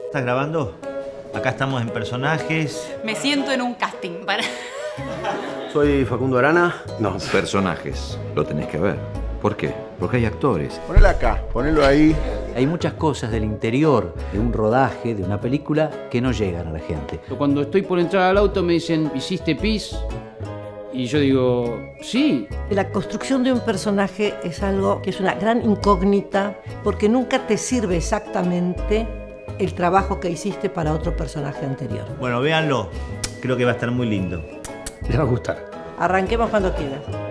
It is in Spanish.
¿Estás grabando? Acá estamos en personajes. Me siento en un casting para... Soy Facundo Arana. No. Personajes, lo tenés que ver. ¿Por qué? Porque hay actores. Ponelo acá, ponelo ahí. Hay muchas cosas del interior de un rodaje, de una película, que no llegan a la gente. Cuando estoy por entrar al auto me dicen, ¿hiciste pis? Y yo digo, sí. La construcción de un personaje es algo que es una gran incógnita porque nunca te sirve exactamente el trabajo que hiciste para otro personaje anterior. Bueno, véanlo. Creo que va a estar muy lindo. Les va a gustar. Arranquemos cuando quieras.